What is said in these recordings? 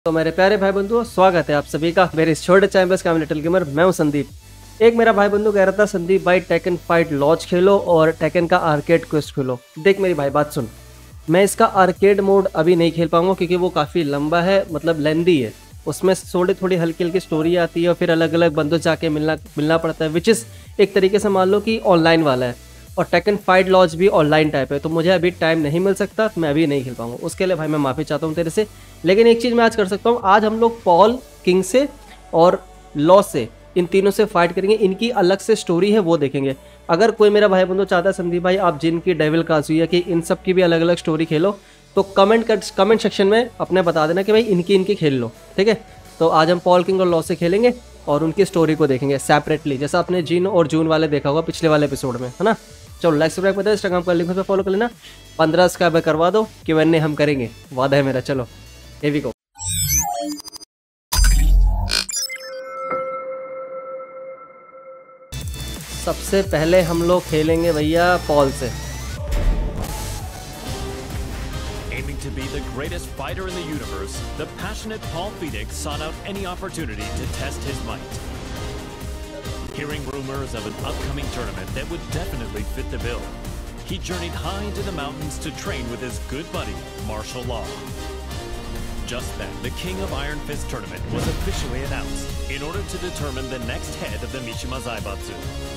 तो मेरे प्यारे भाई बंधुओं, स्वागत है आप सभी का मेरे इस छोटे चैंपियंस का लिटिल गेमर। मैं हूं संदीप। एक मेरा भाई बंधु कह रहा था, संदीप भाई टेकन फाइट लॉन्च खेलो और टेकन का आर्केड क्वेस्ट खेलो। देख मेरी भाई बात सुन, मैं इसका आर्केड मोड अभी नहीं खेल पाऊंगा क्योंकि वो काफ़ी लंबा है, मतलब लेंदी है। उसमें थोड़ी हल्की हल्की स्टोरी आती है और फिर अलग अलग बंदों से जाके मिलना पड़ता है, विच इज़ एक तरीके से मान लो कि ऑनलाइन वाला है। और टेकन फाइट लॉन्च भी ऑनलाइन टाइप है, तो मुझे अभी टाइम नहीं मिल सकता, तो मैं अभी नहीं खेल पाऊंगा। उसके लिए भाई मैं माफ़ी चाहता हूँ तेरे से। लेकिन एक चीज़ मैं आज कर सकता हूँ, आज हम लोग पॉल किंग से और लॉ से, इन तीनों से फाइट करेंगे। इनकी अलग से स्टोरी है, वो देखेंगे। अगर कोई मेरा भाई बंधु चाहता है संदीप भाई आप जिनकी डेविल काजुया की इन सब की भी अलग अलग स्टोरी खेलो, तो कमेंट सेक्शन में अपने बता देना कि भाई इनकी खेल लो, ठीक है। तो आज हम पॉल किंग और लॉ से खेलेंगे और उनकी स्टोरी को देखेंगे सेपरेटली, जैसा आपने जिन और जून वाले देखा होगा पिछले वाले एपिसोड में, है ना। चलो लाइक सब्सक्राइब कर दो, इंस्टाग्राम पर लिंक पे फॉलो कर लेना, 15 सब्सक्राइब करवा दो, Q&A हम करेंगे, वादा है मेरा। चलो here we go। सबसे पहले हम लोग खेलेंगे भैया पॉल से। Aiming to be the greatest fighter in the universe, the passionate Paul Phoenix sought out any opportunity to test his might. Hearing rumors of an upcoming tournament that would definitely fit the bill, he journeyed high into the mountains to train with his good buddy, Martial Law. Just then, the King of Iron Fist tournament was officially announced in order to determine the next head of the Mishima Zaibatsu.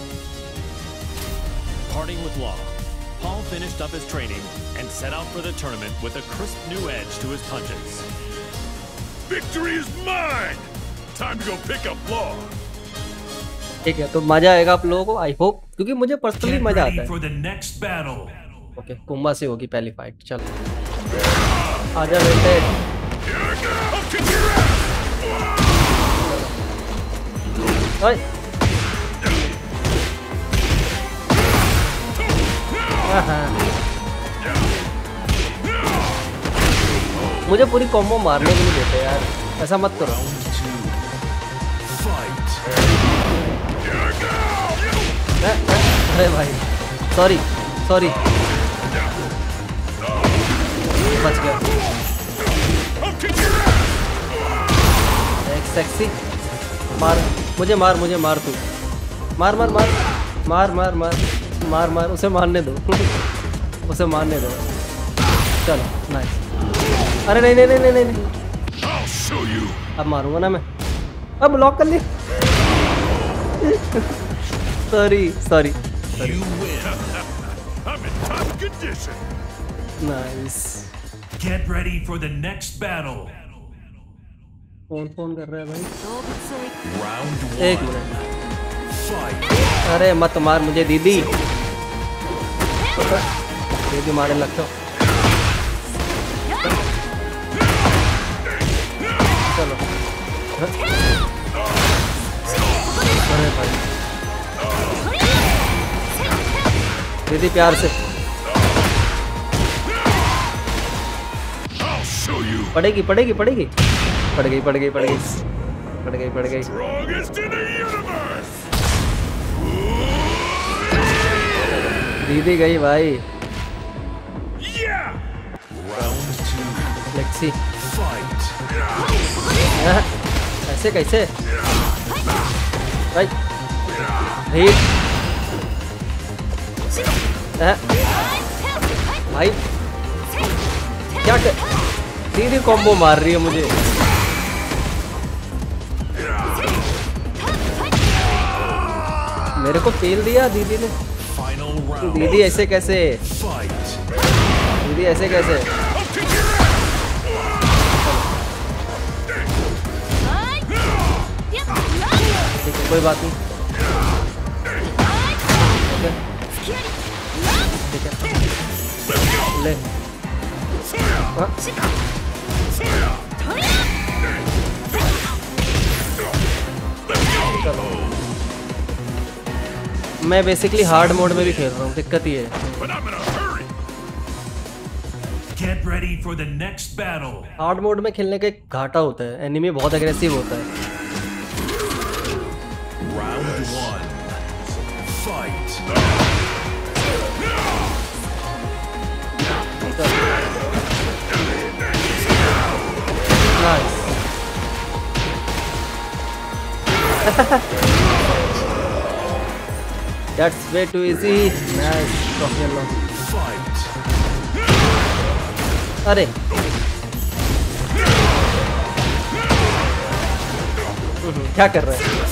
Parting with Law, Paul finished up his training and set out for the tournament with a crisp new edge to his punches. Victory is mine! Time to go pick up Law. ठीक है, तो मजा आएगा आप लोगों को, I hope, क्योंकि मुझे पर्सनली मजा आता है। ओके, कुंभा से होगी पहली फाइट। चलो आजा बेटे। मुझे पूरी कॉम्बो मारने के लिए देते यार, ऐसा मत करो। अरे भाई सॉरी बच गया। एक सेक्सी मार, मुझे मार तू, मार उसे मारने दो उसे मारने दो। चलो नाइस। अरे नहीं अब मारूंगा ना मैं, अब ब्लॉक कर लिया। Sorry nice. Get ready for the next battle. Phone कर रहा है भाई। Round 1. एक मिनट। Fight. अरे मत मार मुझे दीदी मारने लगता हो। चलो अरे भाई दीदी प्यार से पड़ गई। Strongest in the universe. दीदी गई भाई। Yeah. Round 2. Lexi Fight. ऐसे कैसे भाई हिट भाई क्या दीदी कॉम्बो मार रही है मुझे। मेरे को फेल दिया दीदी ने। दीदी ऐसे कैसे, दीदी ऐसे कैसे। ठीक है कोई बात नहीं, ठीक है ले। मैं बेसिकली हार्ड मोड में भी खेल रहा हूँ, दिक्कत ही है। Get ready for the next battle. Hard mode में खेलने का एक घाटा होता है, एनिमी बहुत एग्रेसिव होता है। Round 1. Fight. Nice. That's way too easy. Nice. अरे क्या कर रहे हैं?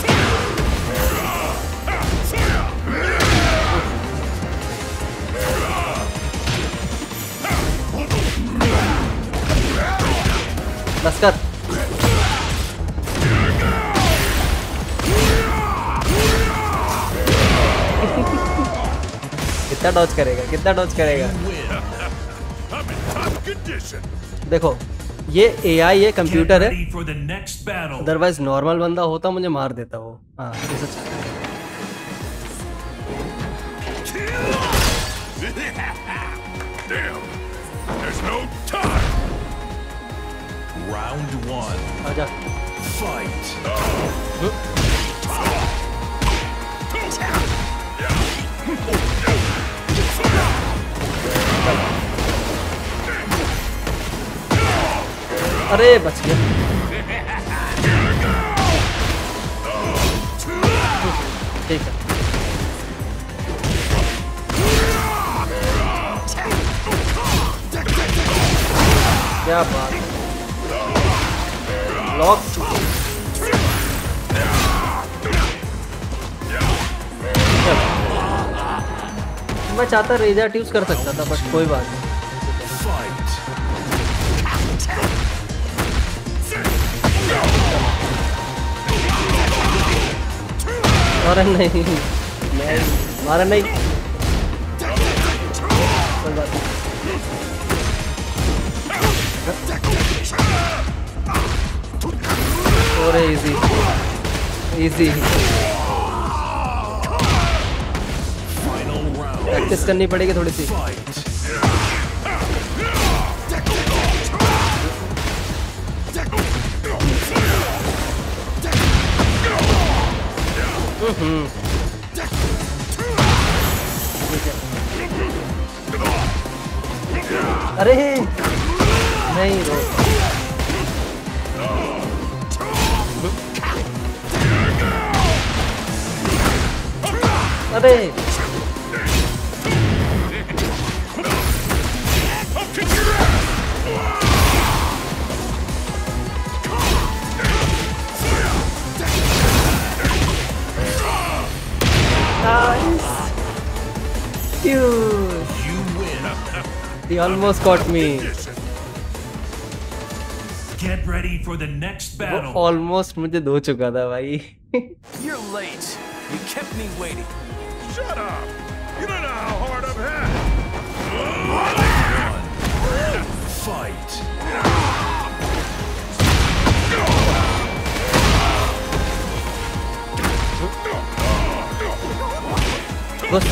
बस कर। कितना डॉज करेगा, कितना डॉज करेगा? देखो ये AI ये कंप्यूटर है, अदरवाइज नॉर्मल बंदा होता मुझे मार देता वो। हाँ ये सच है। Round 1. आजा। Fight. अरे बच गया। ठीक है। क्या बात है। लॉक। मैं चाहता रेजर यूज कर सकता था बट कोई बात नहीं। मारा नहीं, मारा नहीं, कोई बात नहीं। और इजी इजी प्रैक्टिस करनी पड़ेगी थोड़ी सी। अरे नहीं रो। अरे He almost got me. Get ready for the next battle. Almost मुझे दो चुका था भाई। You're late. You kept me waiting. Shut up. You don't know how hard I've had. Fight. बस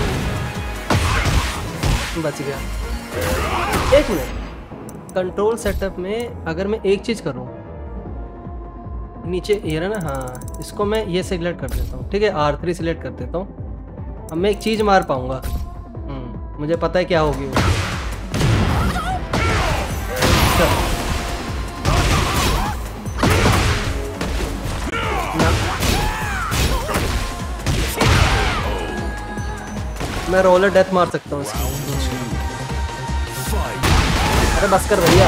बच गया। एक मिनट, कंट्रोल सेटअप में अगर मैं एक चीज करूं, नीचे ये ना, हाँ इसको मैं ये सिलेक्ट कर देता हूँ, ठीक है R3 सिलेक्ट कर देता हूँ। अब मैं एक चीज मार पाऊंगा। मुझे पता है क्या होगी वो। मैं रोलर डेथ मार सकता हूँ इसकी। अरे बस कर भैया।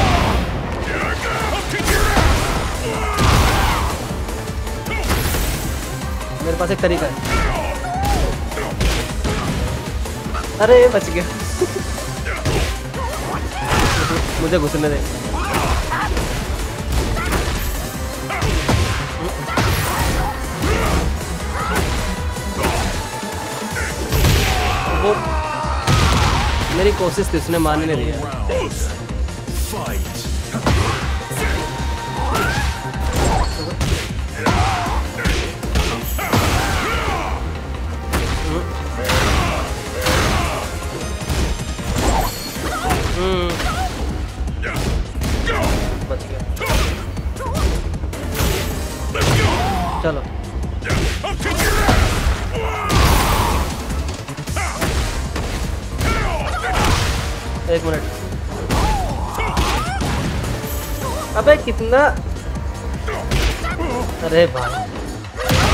मेरे पास एक तरीका है। अरे बच गया। मुझे घुसने दे। वो मेरी कोशिश थी, उसने मानने नहीं दिया। बच गया। चलो एक मिनट। अबे कितना, अरे भाई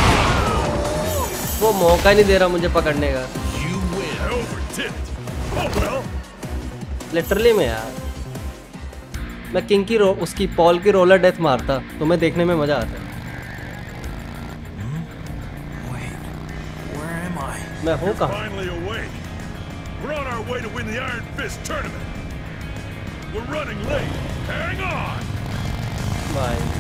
वो मौका नहीं दे रहा मुझे पकड़ने का। You win. I overdid it. Oh well. Literally में यार, मैं किंग की उसकी पॉल की रोलर डेथ मारता तो मैं देखने में मजा आता। Wait, where am I? मैं हूँ कहाँ? Finally awake. We're on our way to win the Iron Fist tournament. We're running late. Hang on. भाई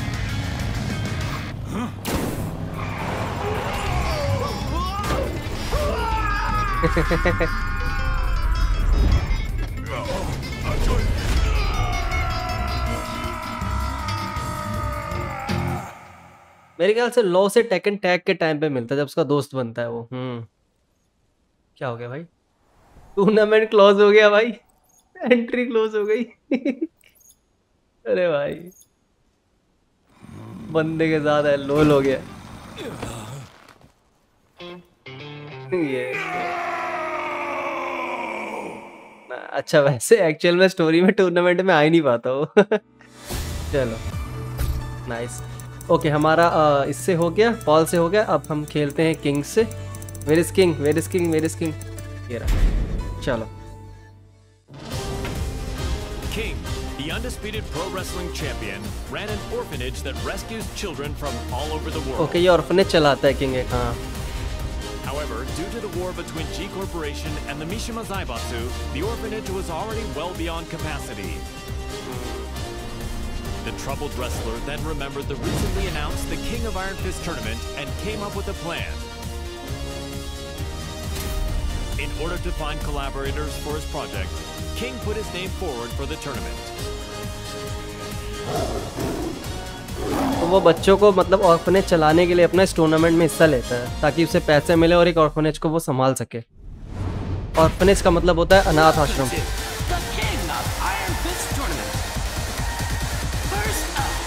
मेरे ख्याल से लॉ से टेकन टैग के टाइम पे मिलता है जब उसका दोस्त बनता है वो। क्या हो गया भाई? टूर्नामेंट क्लोज हो गया भाई, एंट्री क्लोज हो गई। अरे भाई बंदे के साथ है लोल हो गया ये। अच्छा वैसे एक्चुअल में स्टोरी में टूर्नामेंट में आ ही नहीं पाता वो। चलो नाइस। ओके हमारा इससे हो गया, पॉल से हो गया। अब हम खेलते हैं किंग से। Where is king, where is king, where is king? ये रहा। चलो King, the undisputed pro wrestling champion, ran an orphanage that rescues children from all over the world. Okay ये ऑर्फनेज चलाता है किंग एक। हाँ However, due to the war between G Corporation and the Mishima Zaibatsu, the orphanage was already well beyond capacity. The troubled wrestler then remembered the recently announced the King of Iron Fist tournament and came up with a plan. In order to find collaborators for his project, King put his name forward for the tournament. तो वो बच्चों को मतलब orphanage चलाने के लिए अपना इस टूर्नामेंट में हिस्सा लेता है ताकि उसे पैसे मिले और एक ऑर्फनेज को वो संभाल सके। ऑर्फनेज का मतलब होता है अनाथ आश्रम। The King of Iron Fist tournament. First up.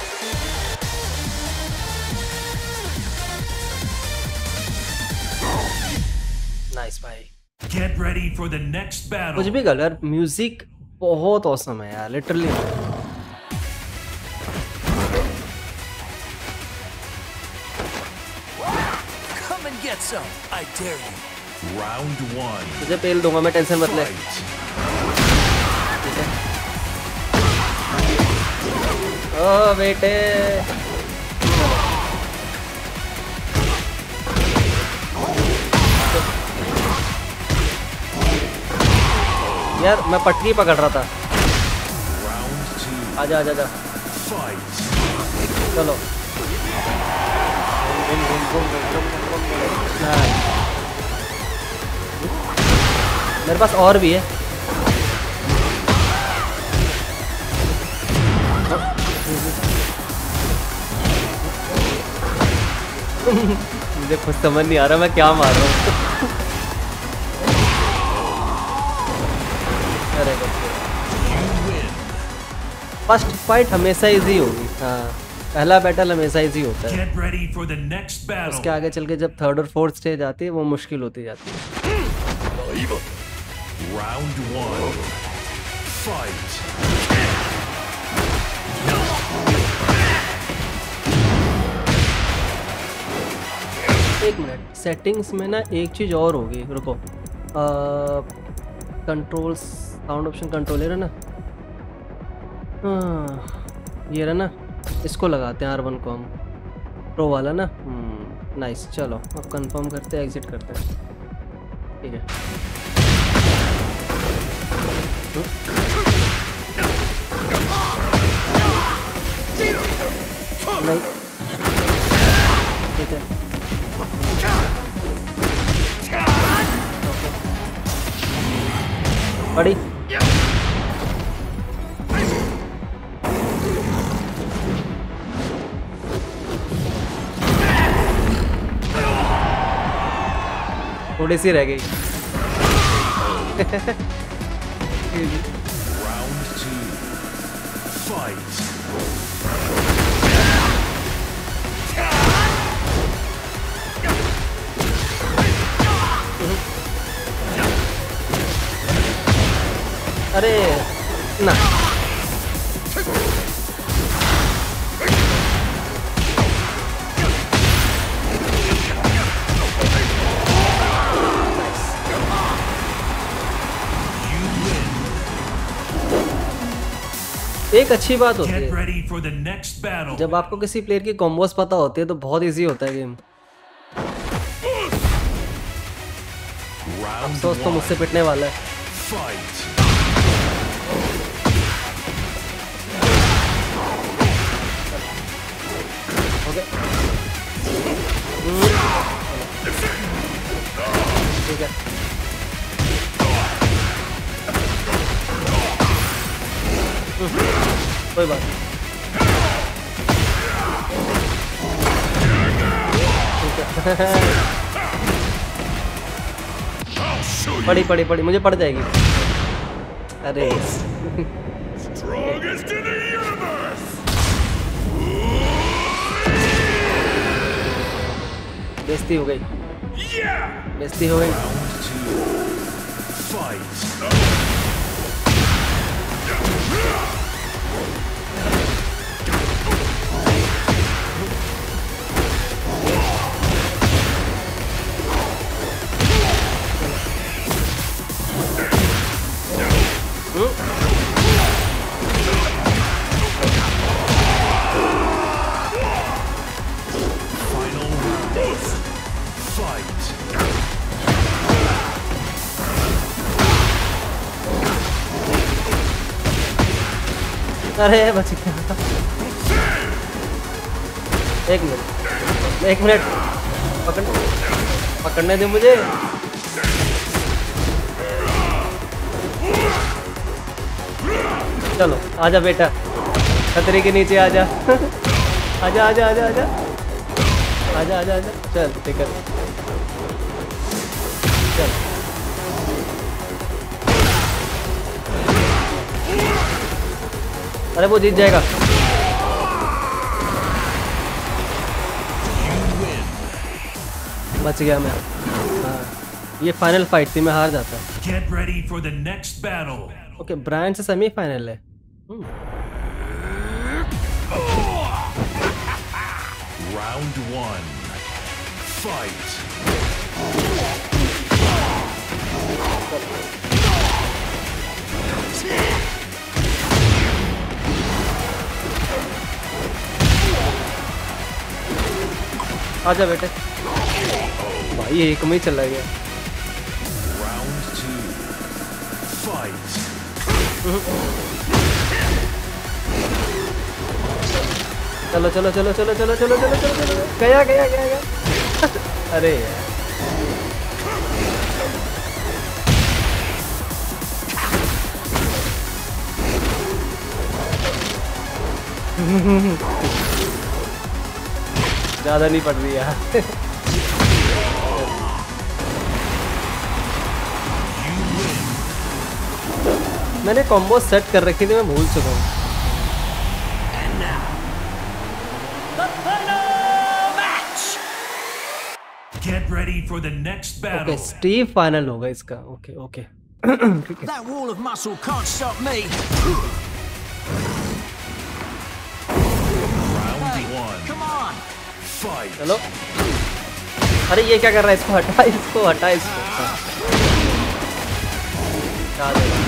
Nice भाई। Get ready for the next battle. कुछ भी कलर म्यूजिक बहुत औसम है यार literally. Come and get some. I dare you. Round 1. तुझे पेल दूंगा मैं, टेंशन मत ले। Fight. ठीक है। ओ बेटे यार मैं पटरी पकड़ रहा था। Round 2. आजा आजा आजा। Fight. चलो मेरे पास और भी है। मुझे कुछ समझ नहीं आ रहा मैं क्या मार रहा हूँ। अरे फर्स्ट फाइट हमेशा इजी होगी। हाँ पहला बैटल हमेशा इजी होता है। Get ready for the next battle. उसके आगे चल के जब थर्ड और फोर्थ स्टेज आती है वो मुश्किल होती जाती है। Round 1. Fight. एक मिनट, सेटिंग्स में ना एक चीज़ और होगी, रुको। कंट्रोल साउंड ऑप्शन कंट्रोलर है ना, हाँ ये रहा ना, इसको लगाते हैं R1 को हम, प्रो वाला ना। नाइस। चलो अब कंफर्म करते हैं, एग्जिट करते हैं। ठीक है नहीं ठीक है। बड़ी थोड़ी सी रह गई। Round 2. Fight. अरे ना एक अच्छी बात होती Get है ready for the next battle. जब आपको किसी प्लेयर की कॉम्बोस पता होती है तो बहुत इजी होता है गेम। Round अफसोस तो मुझसे पिटने वाला है। fight. ओके ठीक है। कोई बात नहीं। ठीक है। पड़ी पड़ी पड़ी मुझे पड़ जाएगी। अरे Strongest in the universe. बेइज्जती हो गई, Yeah. बेइज्जती हो गई। Round 2. Fight. Final round. Fight. अरे बच गया। एक मिनट पकड़ने दे मुझे। चलो आजा बेटा, खतरे के नीचे आजा। आजा आजा आजा आजा आजा आजा आजा चल ठीक है चल। अरे वो जीत जाएगा। बच गया मैं। हाँ ये फाइनल फाइट थी, मैं हार जाता। Get ready for the next battle. Okay Brian से सेमीफाइनल है। Round 1. Fight. आजा बेटे। भाई एक में ही चला गया। Round 2. Fight. चलो चलो चलो चलो चलो चलो चलो चलो चलो गया गया गया गया। अरे यार ज्यादा नहीं पड़ रही यार। मैंने कॉम्बो सेट कर रखी थी, मैं भूल चुका हूँ। Get ready for the next battle. Okay Steve final होगा इसका। ओके ओके ठीक है। That wall of muscle can't stop me. Round 1. Come on. Fight. चलो अरे ये क्या कर रहा है, इसको हटा इसको हटा इसको। हाँ। आ जाएगा।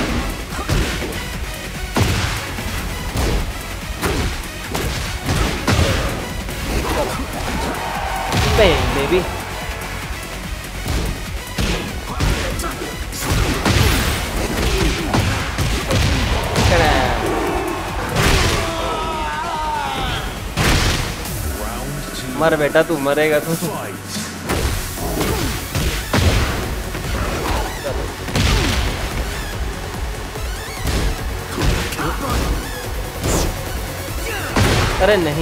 Bang, baby. मर बेटा तू, मरेगा तू। Fight. अरे नहीं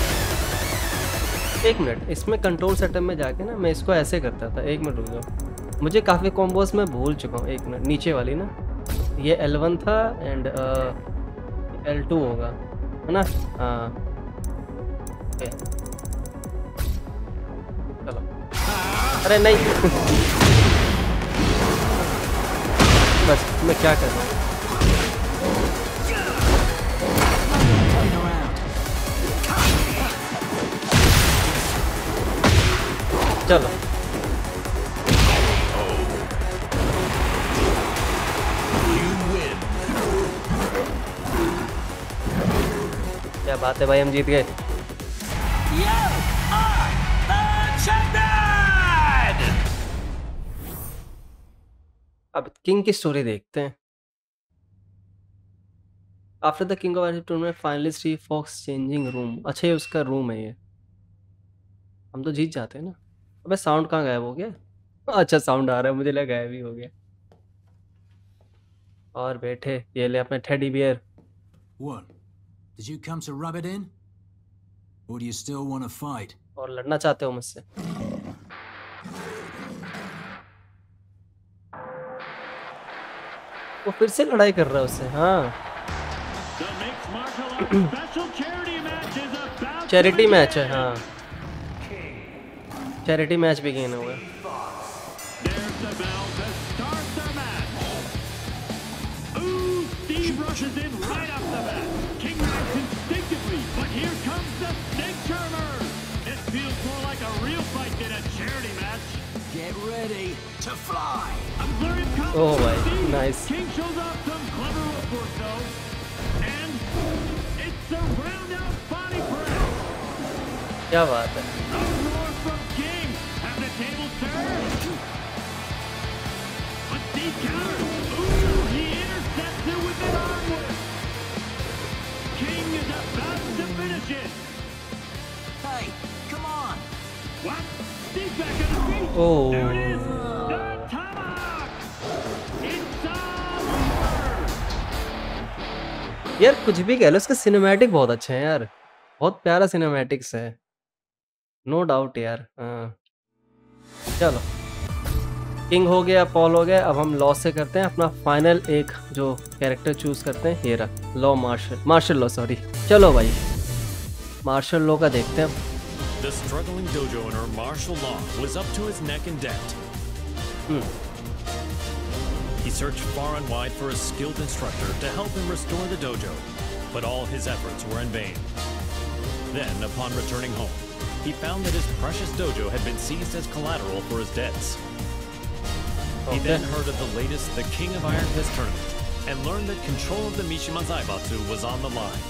एक मिनट, इसमें कंट्रोल सेटअप में जाके ना मैं इसको ऐसे करता था। एक मिनट रुक जाओ, मुझे काफ़ी कॉम्बोस में भूल चुका हूँ। एक मिनट, नीचे वाली ना ये L1 था एंड L2 होगा है ना। हाँ ओके चलो। अरे नहीं बस मैं क्या कर रहा हूँ। चलो You win. बात है भाई, हम जीत गए। You are the champion! अब किंग की स्टोरी देखते हैं। After the king of tournament finally see fox changing room. अच्छा, ये उसका रूम है ये। हम तो जीत जाते हैं ना। अबे साउंड कहाँ गायब हो गया? अच्छा साउंड आ रहा है, मुझे लगा गायब ही हो गया। और बैठे, ये ले अपने teddy bear. What? Did you come to rub it in? Or do you still want to fight? और लड़ना चाहते हो मुझसे? वो फिर से लड़ाई कर रहा है उससे। हाँ, चैरिटी मैच है। हाँ, चैरिटी मैच भी गेन हुआ। Rushes in right off the bat. King acts instinctively, but here comes the snake charmer. It feels more like a real fight than a charity match. Get ready to fly! A flurry of combos Oh my, from Steve. nice. King shows off some clever footwork though, and it's a round-out body press. क्या बात है? A roar from King. Have the table turned. But Steve counters. Ooh, he intercepts it with an arm whip. King is about to finish it. Hey, come on! What? Steve's back on his feet. Oh. There it is. The tomahawk. It's all over. यार कुछ भी कह लो, इसका cinematic बहुत अच्छा है यार। बहुत प्यारा सिनेमैटिक्स है, नो डाउट यार। हाँ, चलो किंग हो गया, पॉल हो गया। अब हम लॉ से करते हैं अपना फाइनल एक जो कैरेक्टर चूज करते हैं। ये रहा लॉ, मार्शल लॉ, सॉरी। चलो भाई मार्शल लॉ का देखते हैं। The struggling dojo owner Marshall Law was up to his neck in debt. He searched far and wide for a skilled instructor to help him restore the dojo, but all his efforts were in vain. Then, upon returning home, he found that his precious dojo had been seized as collateral for his debts. He then heard of the latest The King of Iron Fist tournament and learned that control of the Mishima Zaibatsu was on the line.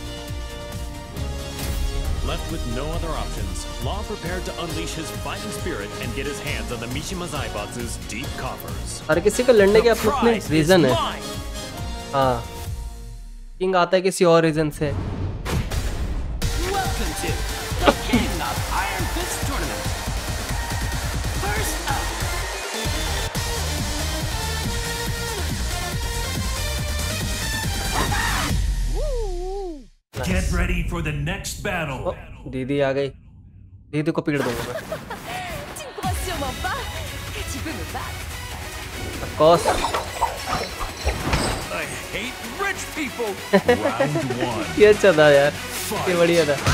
Left with no other options, Law prepared to unleash his fighting spirit and get his hands on the Mishima Zaibatsu's deep coffers. हर किसी का लड़ने के अपने अपने prize is reason है। mine. हाँ, king आता है किसी और रीजन से। Welcome to the King of Iron Fist tournament. First up, Get ready for the next battle. दीदी आ गई, दीदी को पीट दूंगा मैं। Tu ne crois sûrement pas que tu peux me battre. Of course. I hate rich people. Round one. ये अच्छा था यार, ये बढ़िया था।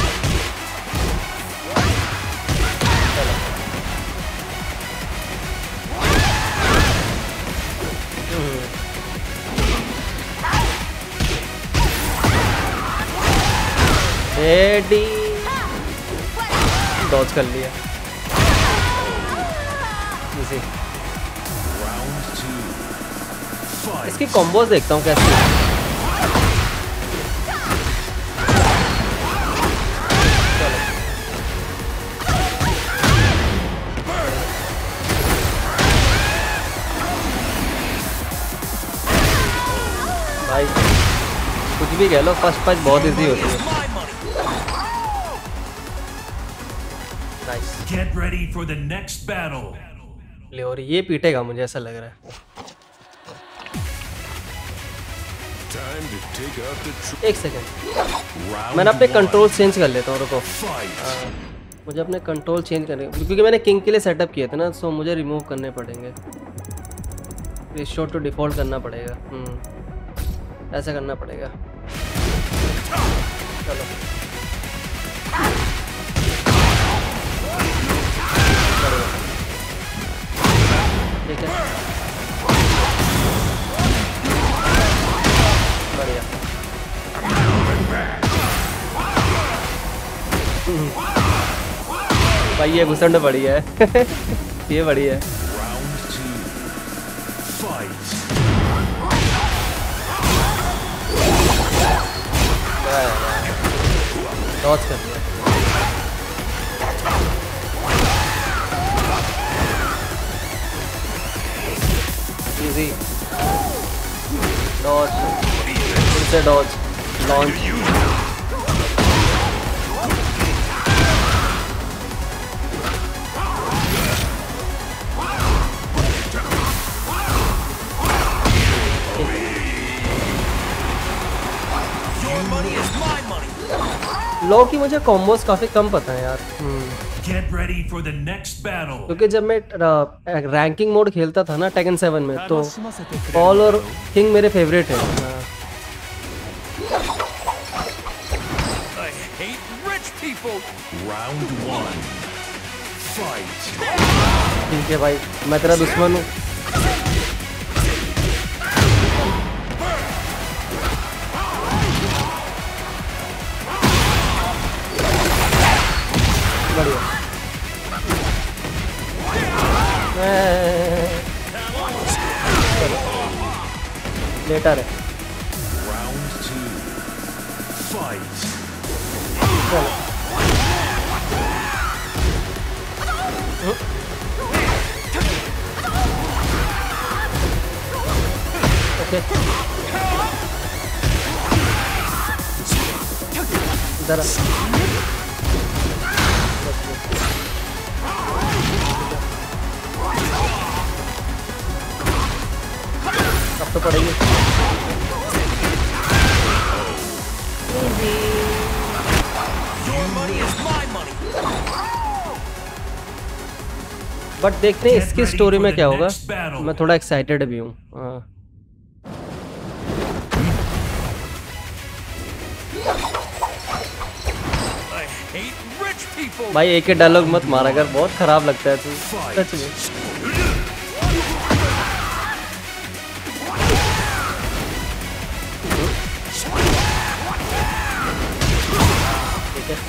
रेडी, डॉज कर लिया। इसी Round two. Fight. इसकी कॉम्बोज देखता हूँ कैसी है। भाई कुछ भी कह लो, फर्स्ट पंच बहुत इजी होती है। My money. Nice. Get ready for the next battle. लियोरी ये पीटेगा, मुझे ऐसा लग रहा है। Time to take out the एक सेकंड, round मैंने अपने one. कंट्रोल चेंज कर लेता हूँ, रुको। Fight. मुझे अपने कंट्रोल चेंज करने, क्योंकि मैंने किंग के लिए सेटअप किए थे ना, सो मुझे रिमूव करने पड़ेंगे। रिस्टोर टू डिफॉल्ट करना पड़ेगा। ऐसा करना पड़ेगा। चलो ठीक है, बढ़िया। भाई ये घुसंड बढ़िया है। ये बढ़िया है। Round two. Fight. डॉज कर दिया। इजी डॉज, फिर से डॉज, लॉन्च। लॉ की मुझे कॉम्बोज काफी कम पता है यार। Get ready for the next battle. क्योंकि जब मैं रैंकिंग मोड खेलता था ना टेकन 7 में, तो पॉल और किंग मेरे फेवरेट है। I hate rich people. Round 1. Fight. ठीक है भाई, मैं तेरा दुश्मन हूँ। बढ़िया। लेटर है। Round 2. Fight. चलो। ओके। इधर अब तो पड़ेगी। Your money is my money. But देखते हैं इसकी स्टोरी में क्या होगा। Next battle. मैं थोड़ा एक्साइटेड भी हूँ। I hate rich people. भाई एक ही डायलॉग मत मारा कर, बहुत खराब लगता है तू सच में। ठीक है।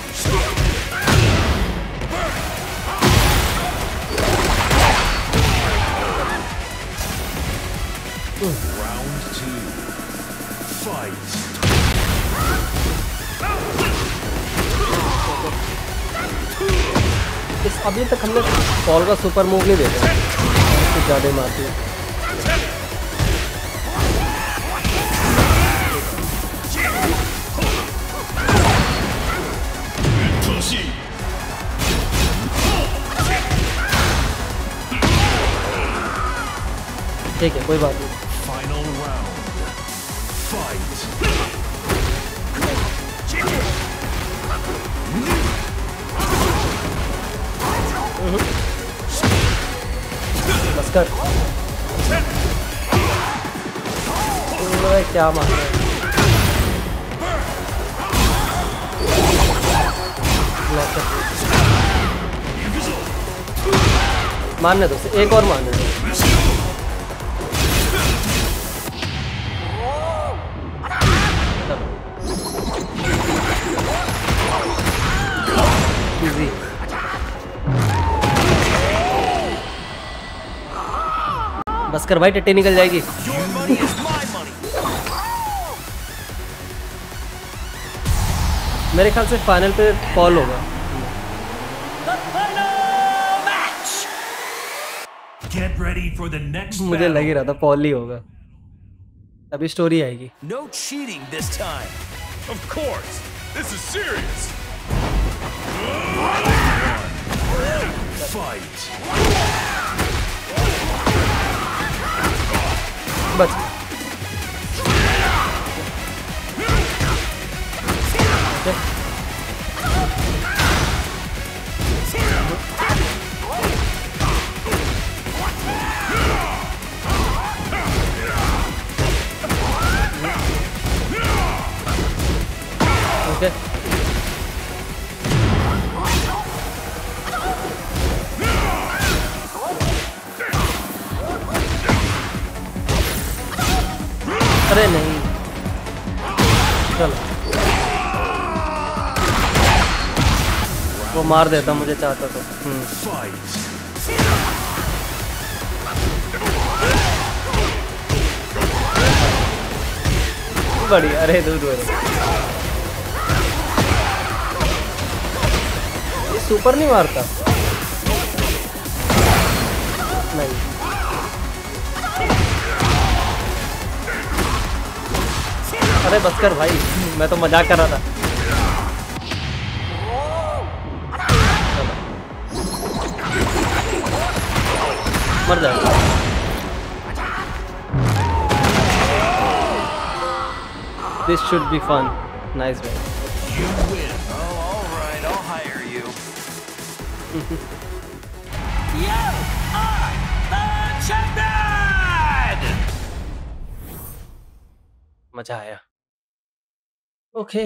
Round 2. Fight. इस अभी तक हमने पॉल का सुपर मूव नहीं देखा, कुछ ज़्यादा मारती है। ठीक है, कोई बात नहीं। Final round. Fight. बस कर। ओए, क्या मार रहा है? मारने दो, एक और मारने दो। इजी। बस कर भाई, टट्टी निकल जाएगी। Your money is my money. मेरे ख्याल से फाइनल पे पॉल होगा। Get ready for the next मुझे लग ही battle. रहा था पॉल ही होगा, अभी स्टोरी आएगी। No cheating this time. Of course. This is serious. Fight. बस ओके। अरे नहीं, चलो वो मार देता मुझे चाहता तो। Fight. बढ़िया। अरे दूर दूर सुपर नहीं मारता? नहीं। अरे बस कर भाई, मैं तो मजाक कर रहा था। मर जाएगा। This should be fun. Nice man. You win. Oh, all right. I'll hire you. You are the champion! मजा आया। ओके।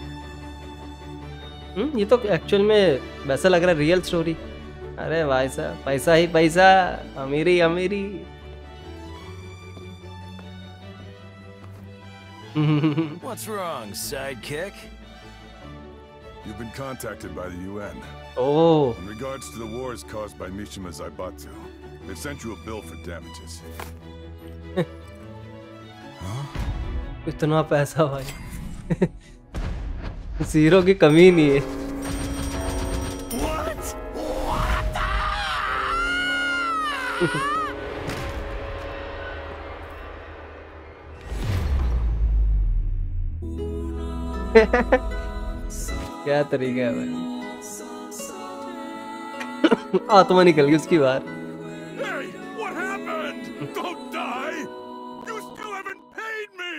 ये तो एक्चुअल में वैसा लग रहा है रियल स्टोरी। अरे भाई साहब, पैसा ही पैसा, अमीरी अमीरी। What's wrong, sidekick? You've been contacted by the UN. Oh. In regards to the wars caused by Mishima Zaibatsu, they've sent you a bill for damages. इतना पैसा भाई। जीरो की कमी नहीं है। What? क्या तरीका है भाई। आत्मा निकल गई उसकी बाहर। Hey, what happened? Don't die! You still haven't paid me!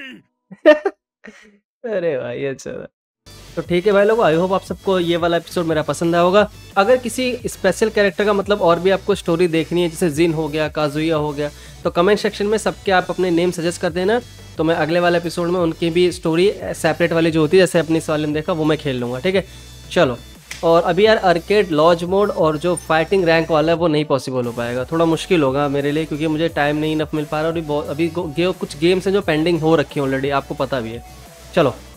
अरे भाई अच्छा था। तो ठीक है भाई लोगों, आई होप आप सबको ये वाला एपिसोड मेरा पसंद आया होगा। अगर किसी स्पेशल कैरेक्टर का मतलब और भी आपको स्टोरी देखनी है, जैसे जिन हो गया, काजुया हो गया, तो कमेंट सेक्शन में सबके आप अपने नेम सजेस्ट कर देना। तो मैं अगले वाले एपिसोड में उनकी भी स्टोरी सेपरेट वाली जो होती है, जैसे अपनी इस वाले में देखा, वो मैं खेल लूँगा। ठीक है, चलो। और अभी यार आर्केड लॉज मोड और जो फाइटिंग रैंक वाला है वो नहीं पॉसिबल हो पाएगा, थोड़ा मुश्किल होगा मेरे लिए, क्योंकि मुझे टाइम नहीं इनफ मिल पा रहा। और अभी कुछ गेम्स हैं जो पेंडिंग हो रखी हैं ऑलरेडी, आपको पता भी है। चलो